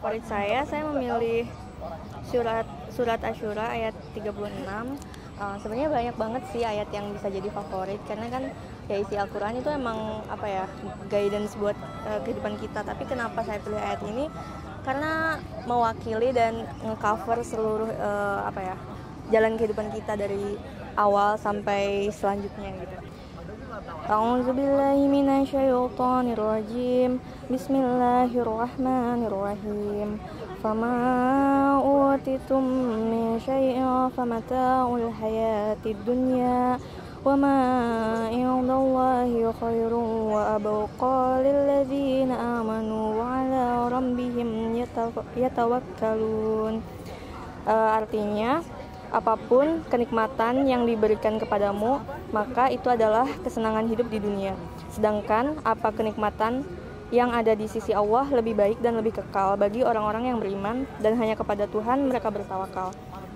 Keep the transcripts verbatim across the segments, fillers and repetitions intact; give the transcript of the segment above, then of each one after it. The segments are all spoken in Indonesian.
favorit saya, saya memilih surat surat Asy-Syura ayat tiga puluh enam. Uh, sebenarnya banyak banget sih ayat yang bisa jadi favorit karena kan ya isi Al-Qur'an itu emang apa ya, guidance buat uh, kehidupan kita. Tapi kenapa saya pilih ayat ini? Karena mewakili dan ngecover seluruh uh, apa ya, jalan kehidupan kita dari awal sampai selanjutnya gitu. A'udzubillahi minasyaitonirrajim. Bismillahirrahmanirrahim. Fama utitum min syai'in famata'ul hayatid dunya wa ma 'indallahi khairun wa abqa lil ladzina amanu wa 'ala rabbihim yatawakkalun. Uh, artinya, apapun kenikmatan yang diberikan kepadamu, maka itu adalah kesenangan hidup di dunia. Sedangkan apa kenikmatan yang ada di sisi Allah lebih baik dan lebih kekal bagi orang-orang yang beriman dan hanya kepada Tuhan mereka bertawakal.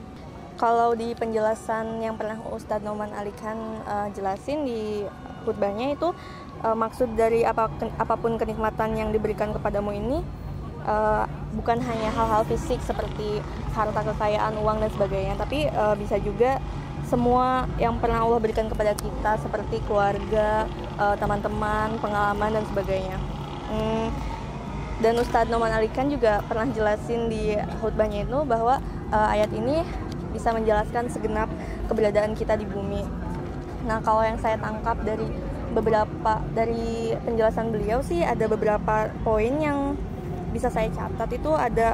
Kalau di penjelasan yang pernah Ustadz Nauman Alikan uh, jelasin di khutbahnya itu, uh, maksud dari apa, apapun kenikmatan yang diberikan kepadamu ini Uh, bukan hanya hal-hal fisik seperti harta kekayaan, uang dan sebagainya, tapi uh, bisa juga semua yang pernah Allah berikan kepada kita seperti keluarga, uh, teman-teman, pengalaman dan sebagainya. Hmm, dan Ustadz Nauman Alikan juga pernah jelasin di khutbahnya itu bahwa uh, ayat ini bisa menjelaskan segenap keberadaan kita di bumi. Nah, kalau yang saya tangkap dari beberapa dari penjelasan beliau sih ada beberapa poin yang bisa saya catat. Itu ada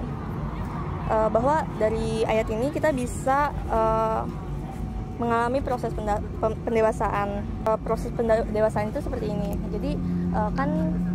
uh, bahwa dari ayat ini kita bisa uh, mengalami proses penda- pendewasaan. Uh, proses pendewasaan itu seperti ini. Jadi uh, kan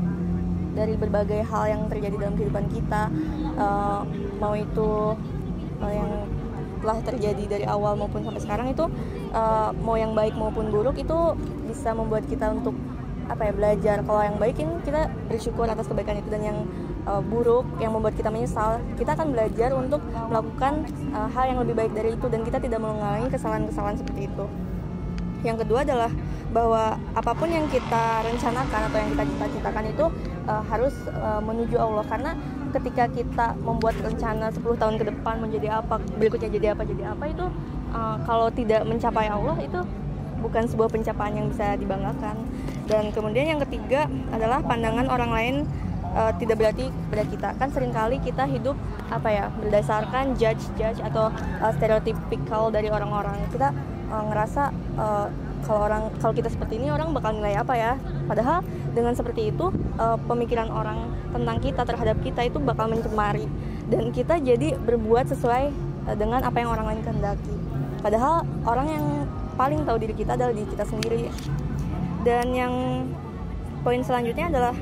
dari berbagai hal yang terjadi dalam kehidupan kita, uh, mau itu uh, yang telah terjadi dari awal maupun sampai sekarang itu, uh, mau yang baik maupun buruk, itu bisa membuat kita untuk apa ya, belajar. Kalau yang baik ini kita bersyukur atas kebaikan itu, dan yang Uh, buruk yang membuat kita menyesal, kita akan belajar untuk melakukan uh, hal yang lebih baik dari itu, dan kita tidak mengulangi kesalahan-kesalahan seperti itu. Yang kedua adalah bahwa apapun yang kita rencanakan atau yang kita cita-citakan itu uh, harus uh, menuju Allah, karena ketika kita membuat rencana sepuluh tahun ke depan menjadi apa, berikutnya jadi apa, jadi apa itu uh, kalau tidak mencapai Allah, itu bukan sebuah pencapaian yang bisa dibanggakan. Dan kemudian yang ketiga adalah pandangan orang lain Uh, tidak berarti kepada kita. Kan seringkali kita hidup apa ya, berdasarkan judge-judge atau uh, stereotipikal dari orang-orang. Kita uh, ngerasa uh, kalau orang kalau kita seperti ini orang bakal nilai apa ya. Padahal dengan seperti itu uh, pemikiran orang tentang kita terhadap kita itu bakal mencemari, dan kita jadi berbuat sesuai uh, dengan apa yang orang lain kehendaki. Padahal orang yang paling tahu diri kita adalah diri kita sendiri. Dan yang poin selanjutnya adalah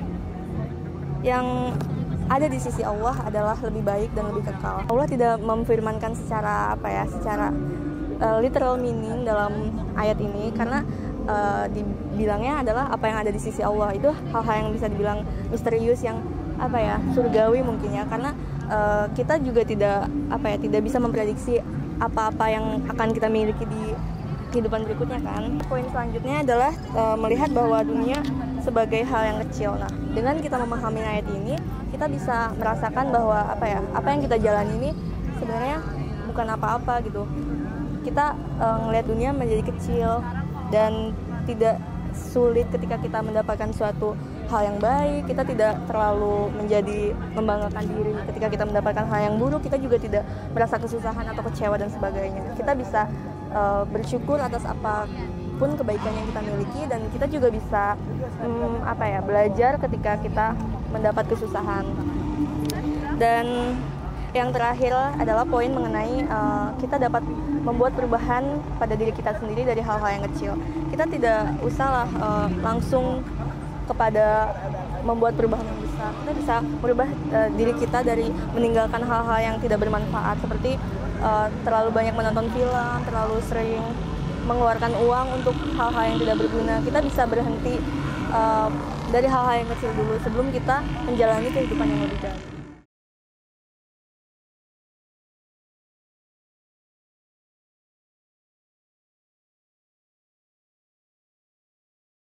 yang ada di sisi Allah adalah lebih baik dan lebih kekal. Allah tidak memfirmankan secara apa ya, secara uh, literal meaning dalam ayat ini, karena uh, dibilangnya adalah apa yang ada di sisi Allah. Itu hal-hal yang bisa dibilang misterius, yang apa ya, surgawi mungkin ya, karena uh, kita juga tidak apa ya, tidak bisa memprediksi apa-apa yang akan kita miliki di kehidupan berikutnya kan. Poin selanjutnya adalah uh, melihat bahwa dunia sebagai hal yang kecil. Nah, dengan kita memahami ayat ini, kita bisa merasakan bahwa apa ya, apa yang kita jalani ini sebenarnya bukan apa-apa gitu. Kita uh, ngelihat dunia menjadi kecil dan tidak sulit ketika kita mendapatkan suatu hal yang baik. Kita tidak terlalu menjadi membanggakan diri ketika kita mendapatkan hal yang buruk. Kita juga tidak merasa kesusahan atau kecewa dan sebagainya. Kita bisa uh, bersyukur atas apa pun kebaikan yang kita miliki, dan kita juga bisa hmm, apa ya, belajar ketika kita mendapat kesusahan. Dan yang terakhir adalah poin mengenai uh, kita dapat membuat perubahan pada diri kita sendiri dari hal-hal yang kecil. Kita tidak usahlah uh, langsung kepada membuat perubahan yang besar. Kita bisa merubah uh, diri kita dari meninggalkan hal-hal yang tidak bermanfaat, seperti uh, terlalu banyak menonton film, terlalu sering mengeluarkan uang untuk hal-hal yang tidak berguna. Kita bisa berhenti uh, dari hal-hal yang kecil dulu sebelum kita menjalani kehidupan yang lebih baik.